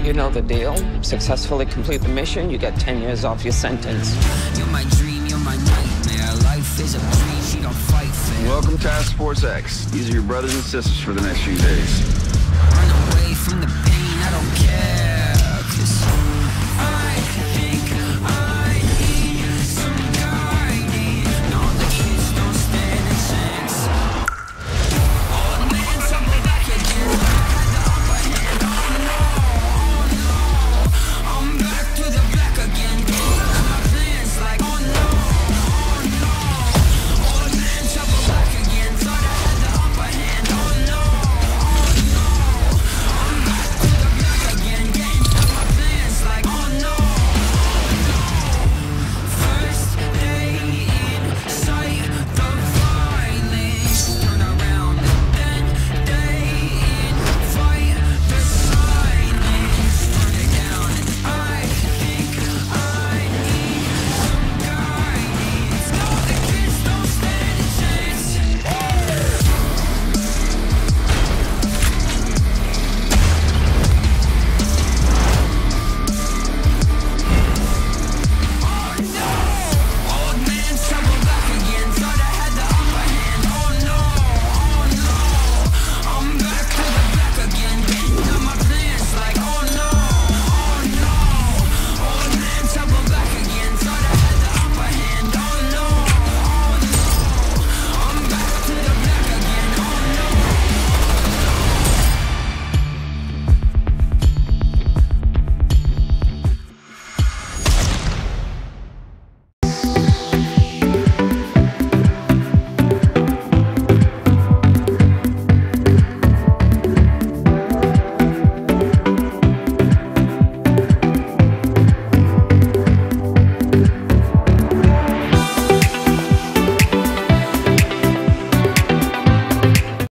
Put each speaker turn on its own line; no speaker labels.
You know the deal. Successfully complete the mission, you get 10 years off your sentence.
You're my dream, you're my nightmare. Life is a dream, she don't fight fair.
Welcome Task Force X. These are your brothers and sisters for the next few days.
Run away from the pain, I don't care.